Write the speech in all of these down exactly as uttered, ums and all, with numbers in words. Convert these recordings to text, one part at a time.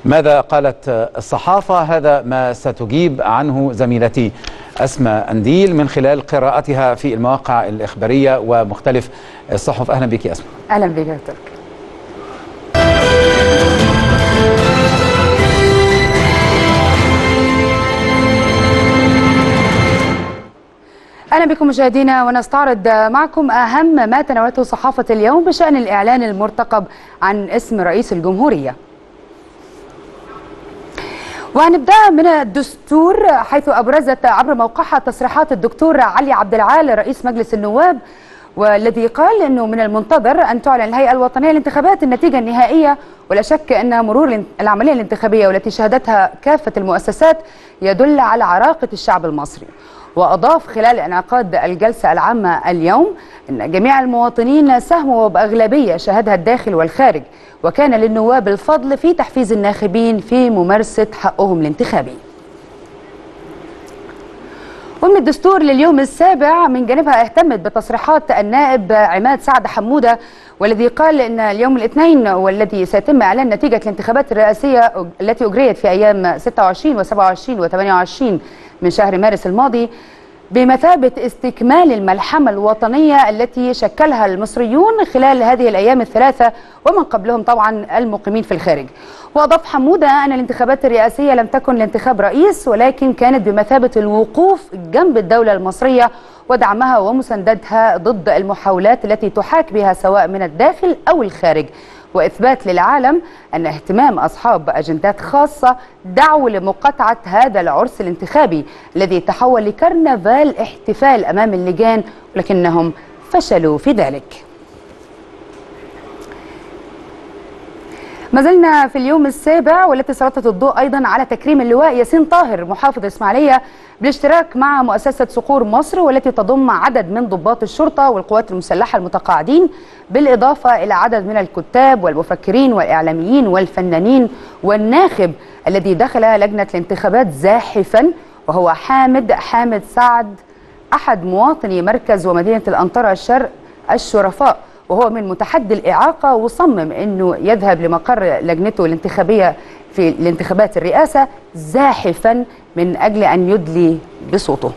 ماذا قالت الصحافة؟ هذا ما ستجيب عنه زميلتي أسماء أنديل من خلال قراءتها في المواقع الإخبارية ومختلف الصحف. أهلا بك يا أسماء. أهلا بك يا ترك. أهلا بكم مشاهدينا، ونستعرض معكم أهم ما تناولته صحافة اليوم بشأن الإعلان المرتقب عن اسم رئيس الجمهورية. وهنبدأ من الدستور، حيث أبرزت عبر موقعها تصريحات الدكتور علي عبد العال رئيس مجلس النواب، والذي قال أنه من المنتظر أن تعلن الهيئة الوطنية للانتخابات النتيجة النهائية، ولا شك أن مرور العملية الانتخابية والتي شهدتها كافة المؤسسات يدل على عراقة الشعب المصري. وأضاف خلال انعقاد الجلسة العامة اليوم أن جميع المواطنين ساهموا بأغلبية شهدها الداخل والخارج، وكان للنواب الفضل في تحفيز الناخبين في ممارسة حقهم الانتخابي. ومن الدستور لليوم السابع من جانبها اهتمت بتصريحات النائب عماد سعد حمودة، والذي قال ان اليوم الاثنين والذي سيتم اعلان نتيجة الانتخابات الرئاسية التي اجريت في ايام ستة وعشرين وسبعة وعشرين وثمانية وعشرين من شهر مارس الماضي بمثابة استكمال الملحمة الوطنية التي شكلها المصريون خلال هذه الأيام الثلاثة ومن قبلهم طبعا المقيمين في الخارج. وأضاف حمودة أن الانتخابات الرئاسية لم تكن لانتخاب رئيس، ولكن كانت بمثابة الوقوف جنب الدولة المصرية ودعمها ومساندتها ضد المحاولات التي تحاك بها سواء من الداخل أو الخارج، وإثبات للعالم أن اهتمام أصحاب أجندات خاصة دعوا لمقاطعة هذا العرس الانتخابي الذي تحول لكرنفال احتفال أمام اللجان، ولكنهم فشلوا في ذلك. ما زلنا في اليوم السابع، والتي سلطت الضوء أيضا على تكريم اللواء ياسين طاهر محافظ إسماعيلية بالاشتراك مع مؤسسة صقور مصر، والتي تضم عدد من ضباط الشرطة والقوات المسلحة المتقاعدين، بالإضافة إلى عدد من الكتاب والمفكرين والإعلاميين والفنانين، والناخب الذي دخل لجنة الانتخابات زاحفا وهو حامد حامد سعد أحد مواطني مركز ومدينة الأنطرة الشرق الشرفاء، وهو من متحدي الإعاقة، وصمم أنه يذهب لمقر لجنته الانتخابية في الانتخابات الرئاسة زاحفا من أجل أن يدلي بصوته.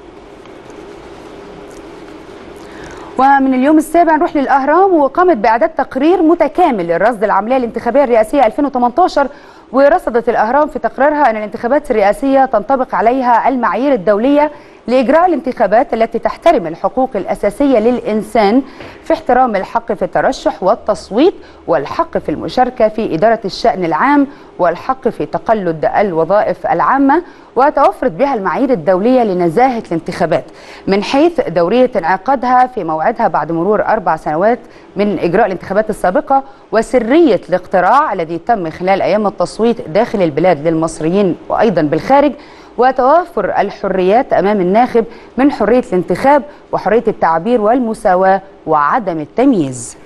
ومن اليوم السابع نروح للأهرام، وقامت بإعداد تقرير متكامل للرصد العملية الانتخابية الرئاسية ألفين وثمانية عشر. ورصدت الأهرام في تقريرها أن الانتخابات الرئاسية تنطبق عليها المعايير الدولية لإجراء الانتخابات التي تحترم الحقوق الأساسية للإنسان في احترام الحق في الترشح والتصويت، والحق في المشاركة في إدارة الشأن العام، والحق في تقلد الوظائف العامة، وتوفرت بها المعايير الدولية لنزاهة الانتخابات من حيث دورية انعقادها في موعدها بعد مرور أربع سنوات من إجراء الانتخابات السابقة، وسرية الاقتراع الذي تم خلال أيام التصويت داخل البلاد للمصريين وأيضا بالخارج، وتوافر الحريات أمام الناخب من حرية الانتخاب وحرية التعبير والمساواة وعدم التمييز.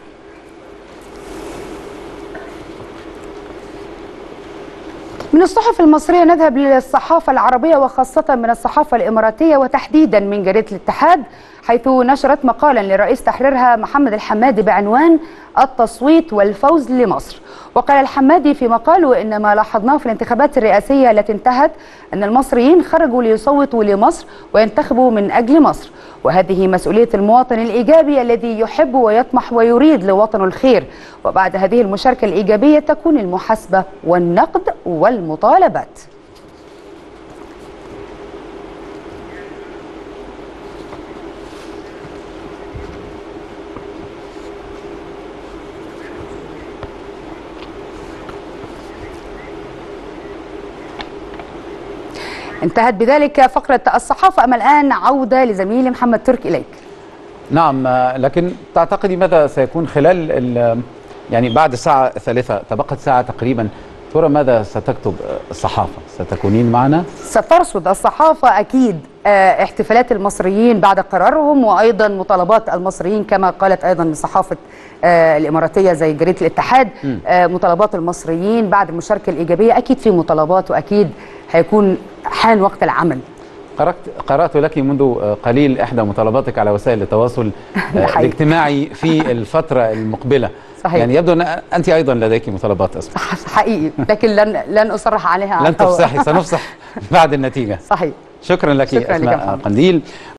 من الصحف المصرية نذهب للصحافة العربية، وخاصة من الصحافة الإماراتية وتحديدا من جريدة الاتحاد، حيث نشرت مقالا لرئيس تحريرها محمد الحمادي بعنوان التصويت والفوز لمصر. وقال الحمادي في مقاله إن ما لاحظناه في الانتخابات الرئاسية التي انتهت أن المصريين خرجوا ليصوتوا لمصر وينتخبوا من أجل مصر، وهذه مسؤولية المواطن الإيجابي الذي يحب ويطمح ويريد لوطنه الخير، وبعد هذه المشاركة الإيجابية تكون المحاسبة والنقد والمطالبات. انتهت بذلك فقرة الصحافة. أما الآن عودة لزميلي محمد ترك إليك. نعم، لكن تعتقدي ماذا سيكون خلال يعني بعد الساعة الثالثة، تبقت ساعة تقريبا، ترى ماذا ستكتب الصحافة؟ ستكونين معنا؟ سترصد الصحافة أكيد احتفالات المصريين بعد قرارهم، وأيضا مطالبات المصريين كما قالت أيضا صحافة الإماراتية زي جريدة الاتحاد. م. مطالبات المصريين بعد المشاركة الإيجابية، أكيد في مطالبات وأكيد هيكون حان وقت العمل. قرأت قرأت لك منذ قليل إحدى مطالباتك على وسائل التواصل الاجتماعي في الفترة المقبلة. صحيح. يعني يبدو أن أنت أيضا لديك مطالبات أصلا. حقيقي، لكن لن لن أصرح عليها. لن تفصحي، سنفصح بعد النتيجة. صحيح. شكرا لك شكرا أسماء قنديل.